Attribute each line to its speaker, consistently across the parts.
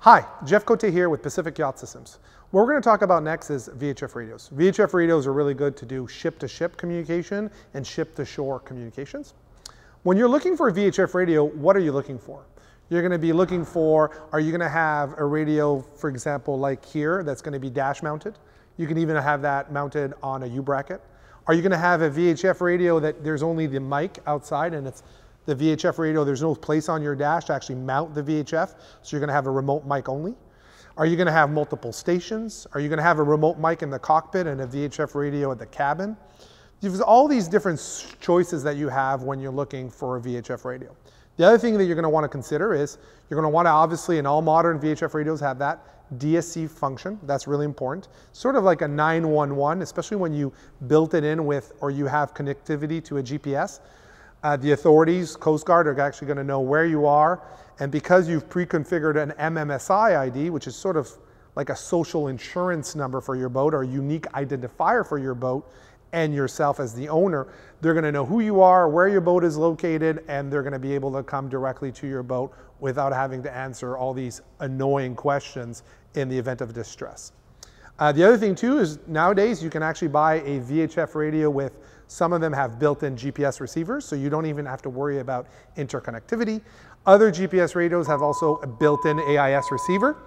Speaker 1: Hi, Jeff Cote here with Pacific Yacht Systems. What we're going to talk about next is VHF radios. VHF radios are really good to do ship-to-ship communication and ship-to-shore communications. When you're looking for a VHF radio, what are you looking for? You're going to be looking for, are you going to have a radio, for example, like here, that's going to be dash mounted? You can even have that mounted on a U-bracket. Are you going to have a VHF radio that there's only the mic outside and it's the VHF radio, there's no place on your dash to actually mount the VHF, so you're going to have a remote mic only? Are you going to have multiple stations? Are you going to have a remote mic in the cockpit and a VHF radio at the cabin? There's all these different choices that you have when you're looking for a VHF radio. The other thing that you're going to want to consider is you're going to want to, obviously, in all modern VHF radios, have that DSC function. That's really important. Sort of like a 911, especially when you built it in with, or you have connectivity to a GPS. The authorities, Coast Guard, are actually going to know where you are. And because you've pre-configured an MMSI ID, which is sort of like a social insurance number for your boat or a unique identifier for your boat and yourself as the owner, they're going to know who you are, where your boat is located, and they're going to be able to come directly to your boat without having to answer all these annoying questions in the event of distress. The other thing too is nowadays you can actually buy a VHF radio with, some of them have built-in GPS receivers, so you don't even have to worry about interconnectivity. Other GPS radios have also a built-in AIS receiver,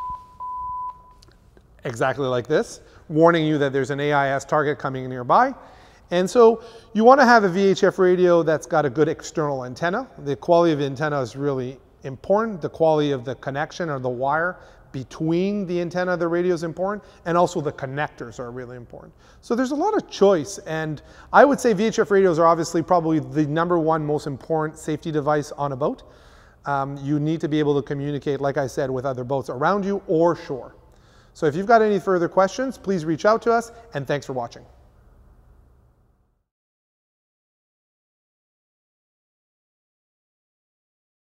Speaker 1: exactly like this, warning you that there's an AIS target coming nearby. And so you want to have a VHF radio that's got a good external antenna. The quality of the antenna is really important. The quality of the connection or the wire between the antenna and the radio is important, and also the connectors are really important. So there's a lot of choice, and I would say VHF radios are obviously probably the #1 most important safety device on a boat. You need to be able to communicate, like I said, with other boats around you or shore. So if you've got any further questions, please reach out to us, and thanks for watching.